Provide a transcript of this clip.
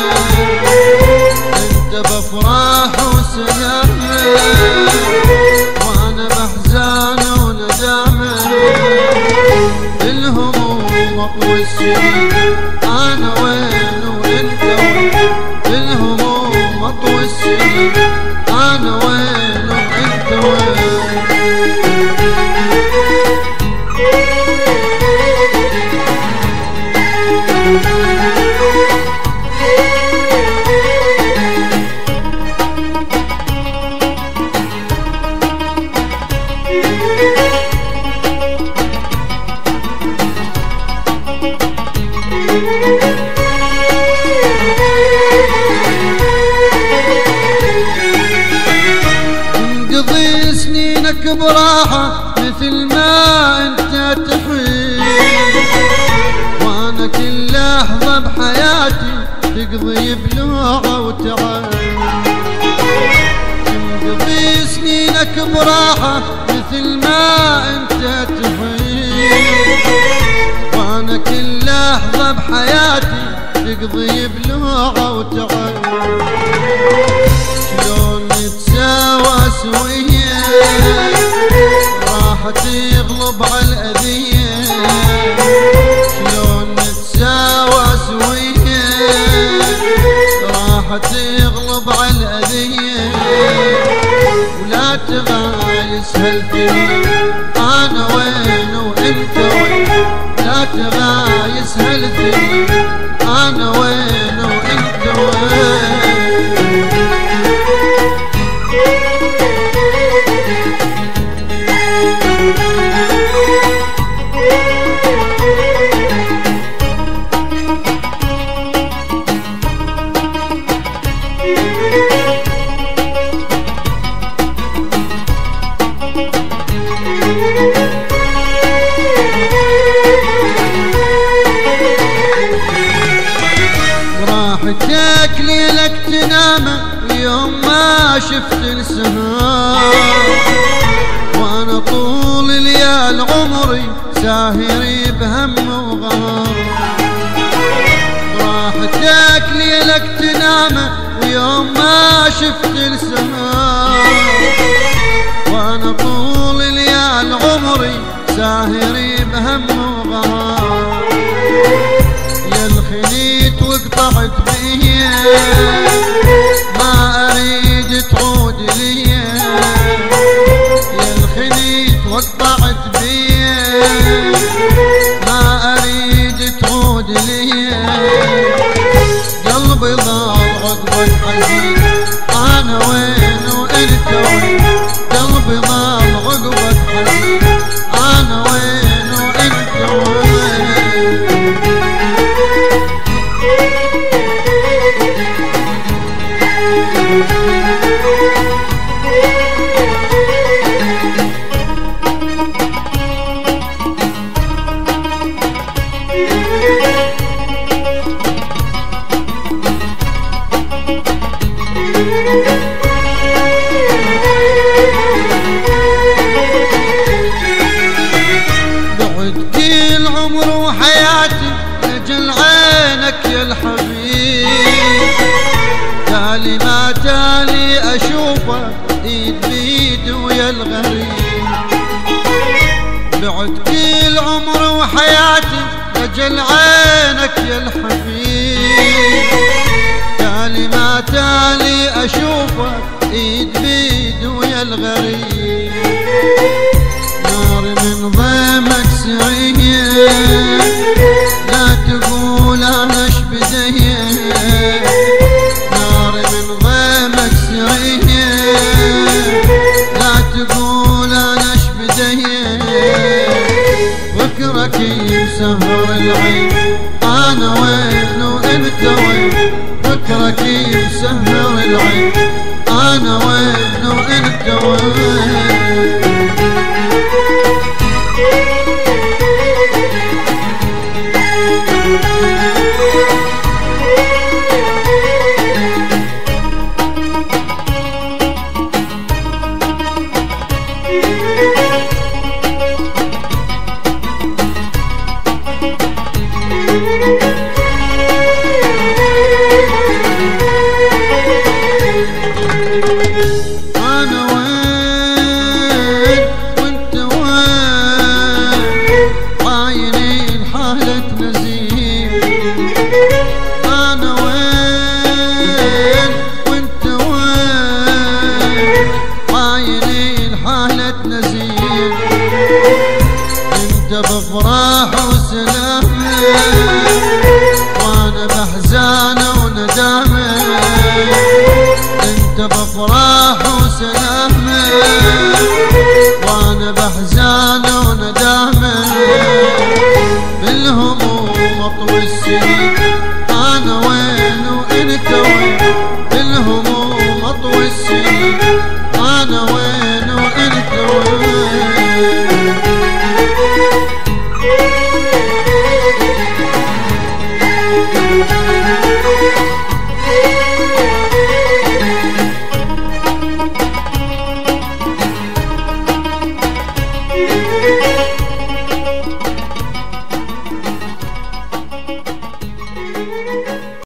انت بافراح وسلامه وانا باحزان وندامه، بالهموم اطوي السنين انا وين وانت وين، بالهموم اطوي السنين انا وين وانت وين. انقضي سنينك براحة مثل ما انت تحب، وانا كل لحظة بحياتي تقضي بلوعة وتعب. انقضي سنينك براحة مثل ما انت تحب، وانا كل لحظة بحياتي تقضي بلوعة وتعب. شلون نتساوى سوية راح تغلب على الأذية، شلون نتساوى سوية راح تغلب على الأذية. ولا تغايس هالدنيا أنا وين وأنت وين، لا تغايس هالدنيا أنا وين وأنت وين. راحتك ليلك تنام ويوم ما شفت السهام، وانا طول ليال عمري ساهري بهم وغام. راحتك ليلك تنام ويوم ما شفت السهام، وانا طول ليال عمري ساهري بهم وغام. يا الخليت وقطعت بيا ما اريد تعود ليا، يا الخليت وقطعت بيا ما اريد تعود ليا. قلبي ضاع عقبك حزين انا وين وانت وين، قلبي ضاع عقبك حزين انا وين وانت وين. بعد كل عمر وحياتي لجل عينك يا الحبيب، تالي ما تالي اشوفك ايد بيد ويا الغريب. بعد كل عمر وحياتي لجل عينك يا الحبيب، تالي ما تالي اشوفك ايد بيد ويا الغريب. نار من ضيمك سعيه لا تقول انا اش بديه، نار من ضيمك سعيه لا تقول انا اش بديه. فكرك مسهر العين انا وين وانت وين، فكرك مسهر العين انا وين وانت وين. الحياة